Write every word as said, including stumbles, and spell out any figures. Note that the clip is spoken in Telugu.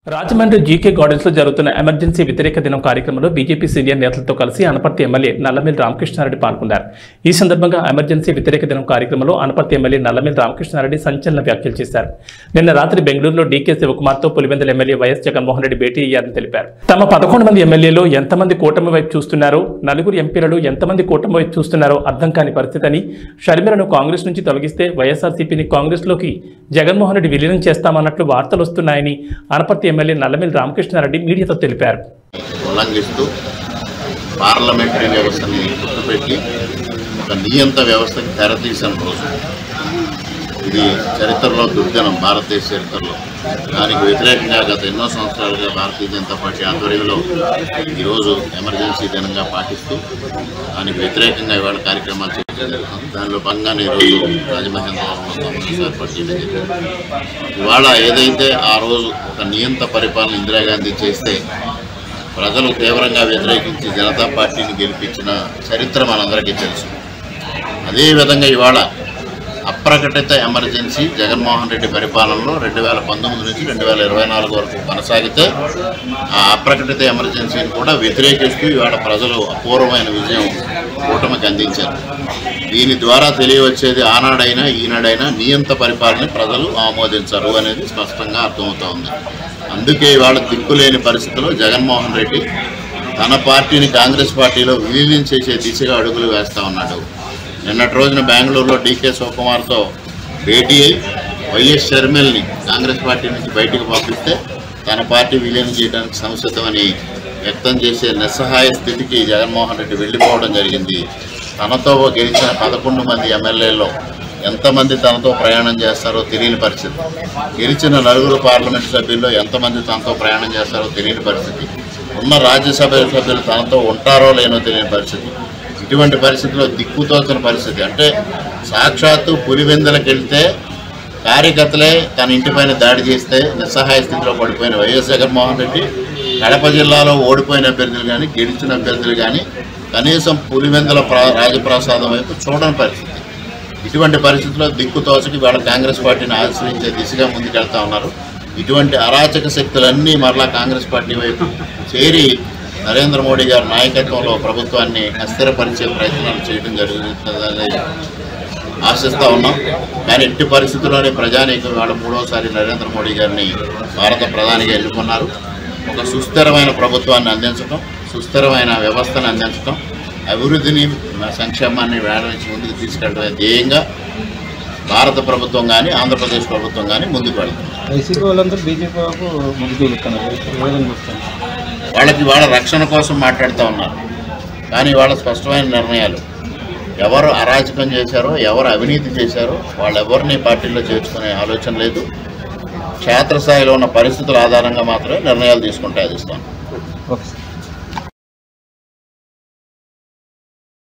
రాజమండ్రి జీకే గార్డెన్స్ లో జరుగుతున్న ఎమర్జెన్సీ వ్యతిరేక దినం కార్యక్రమంలో బీజేపీ సీనియర్ నేతలతో కలిసి అనపర్తి ఎమ్మెల్యే నల్లమిల్లి రామకృష్ణారెడ్డి పాల్గొన్నారు. ఈ సందర్భంగా ఎమర్జెన్సీ వ్యతిరేక దినం కార్యక్రమంలో అనపర్తి ఎమ్మెల్యే నల్లమిల్లి రామకృష్ణారెడ్డి సంచలన వ్యాఖ్యలు చేశారు. నిన్న రాత్రి బెంగళూరులో డీకే శివకుమార్తో పులివెందుల ఎమ్మెల్యే వైఎస్ జగన్మోహన్ రెడ్డి భేటీ అయ్యారని తెలిపారు. తమ పదకొండు మంది ఎమ్మెల్యేలు ఎంతమంది కూటమి వైపు చూస్తున్నారో, నలుగురు ఎంపీలలో ఎంతమంది కూటమి వైపు చూస్తున్నారో అర్థం కాని పరిస్థితి అని, షర్మిలను కాంగ్రెస్ నుంచి తొలగిస్తే వైఎస్ఆర్సీపీని కాంగ్రెస్ లోకి జగన్మోహన్ రెడ్డి విలీనం చేస్తామన్నట్లు వార్తలు వస్తున్నాయని అనపర్తి ఎమ్మెల్యే నల్లమిల్లి రామకృష్ణారెడ్డి మీడియాతో తెలిపారు. ఉల్లంఘిస్తూ పార్లమెంటరీ వ్యవస్థని గుర్తుపెట్టి ఒక నియంత్ర వ్యవస్థకి తెరతీసిన రోజు ఇది చరిత్రలో దుర్దినం, భారతదేశ చరిత్రలో. దానికి వ్యతిరేకంగా గత ఎన్నో సంవత్సరాలుగా భారతీయ జనతా పార్టీ ఆధ్వర్యంలో ఈరోజు ఎమర్జెన్సీ దినంగా పాటిస్తూ దానికి వ్యతిరేకంగా ఇవాళ కార్యక్రమాలు చేయడం జరుగుతుంది. దానిలో భాగంగానే ఈరోజు రాజమహేంద్రవరంలో ఏర్పాటు చేయడం జరిగింది. ఇవాళ ఏదైతే ఆ రోజు ఒక నియంత్ర పరిపాలన ఇందిరాగాంధీ చేస్తే ప్రజలు తీవ్రంగా వ్యతిరేకించి జనతా పార్టీని గెలిపించిన చరిత్ర మనందరికీ తెలుసు. అదేవిధంగా ఇవాళ అప్రకటిత ఎమర్జెన్సీ జగన్మోహన్ రెడ్డి పరిపాలనలో రెండు వేల పంతొమ్మిది నుంచి రెండు వేల ఇరవై నాలుగు వరకు కొనసాగితే ఆ అప్రకటిత ఎమర్జెన్సీని కూడా వ్యతిరేకిస్తూ ఇవాళ ప్రజలు అపూర్వమైన విజయం కూటమికి అందించారు. దీని ద్వారా తెలియవచ్చేది ఆనాడైనా ఈనాడైనా నియంత్ర పరిపాలన ప్రజలు ఆమోదించరు అనేది స్పష్టంగా అర్థమవుతోంది. అందుకే ఇవాళ దిక్కులేని పరిస్థితిలో జగన్మోహన్ రెడ్డి తన పార్టీని కాంగ్రెస్ పార్టీలో విలీనం చేసే దిశగా అడుగులు వేస్తూ ఉన్నాడు. నిన్నటి రోజున బెంగళూరులో డీకే శివకుమార్తో భేటీ అయి వైఎస్ షర్మిల్ని కాంగ్రెస్ పార్టీ నుంచి బయటకు పంపిస్తే తన పార్టీ విలీనం చేయడానికి సంసిద్ధమని వ్యక్తం చేసే నిస్సహాయ స్థితికి జగన్మోహన్ రెడ్డి వెళ్ళిపోవడం జరిగింది. తనతో గెలిచిన పదకొండు మంది ఎమ్మెల్యేల్లో ఎంతమంది తనతో ప్రయాణం చేస్తారో తెలియని పరిస్థితి, గెలిచిన నలుగురు పార్లమెంటు సభ్యుల్లో ఎంతమంది తనతో ప్రయాణం చేస్తారో తెలియని పరిస్థితి, ఉన్న రాజ్యసభ సభ్యులు తనతో ఉంటారో లేనో తెలియని పరిస్థితి. ఇటువంటి పరిస్థితిలో దిక్కుతోచిన పరిస్థితి అంటే సాక్షాత్తు పులివెందులకు వెళ్తే కార్యకర్తలే తన ఇంటిపైన దాడి చేస్తే నిస్సహాయ స్థితిలో పడిపోయిన వైఎస్ జగన్మోహన్ రెడ్డి కడప జిల్లాలో ఓడిపోయిన అభ్యర్థులు కానీ గెలిచిన అభ్యర్థులు కానీ కనీసం పులివెందుల రాజప్రసాదం వైపు చూడని పరిస్థితి. ఇటువంటి పరిస్థితుల్లో దిక్కుతోచకి వాళ్ళ కాంగ్రెస్ పార్టీని ఆశ్రయించే దిశగా ముందుకెళ్తా ఉన్నారు. ఇటువంటి అరాచక శక్తులన్నీ మరలా కాంగ్రెస్ పార్టీ వైపు చేరి నరేంద్ర మోడీ గారి నాయకత్వంలో ప్రభుత్వాన్ని అస్థిరపరిచే ప్రయత్నాలు చేయడం జరుగుతుందని ఆశిస్తూ ఉన్నాం. కానీ ఎట్టి పరిస్థితుల్లోనే ప్రజానీకం వాళ్ళ మూడవసారి నరేంద్ర మోడీ గారిని భారత ప్రధానిగా ఎన్నుకున్నారు. ఒక సుస్థిరమైన ప్రభుత్వాన్ని అందించడం, సుస్థిరమైన వ్యవస్థను అందించడం, అభివృద్ధిని సంక్షేమాన్ని వేడ నుంచి ముందుకు తీసుకెళ్ళడమే ధ్యేయంగా భారత ప్రభుత్వం కానీ ఆంధ్రప్రదేశ్ ప్రభుత్వం కానీ ముందుకు వెళ్తుంది. వాళ్ళకి వాళ్ళ రక్షణ కోసం మాట్లాడుతూ ఉన్నారు. కానీ వాళ్ళ స్పష్టమైన నిర్ణయాలు ఎవరు అరాచకం చేశారో, ఎవరు అవినీతి చేశారో వాళ్ళెవరిని పార్టీలో చేర్చుకునే ఆలోచన లేదు. క్షేత్రస్థాయిలో ఉన్న పరిస్థితుల ఆధారంగా మాత్రమే నిర్ణయాలు తీసుకుంటే అది ఇస్తాను.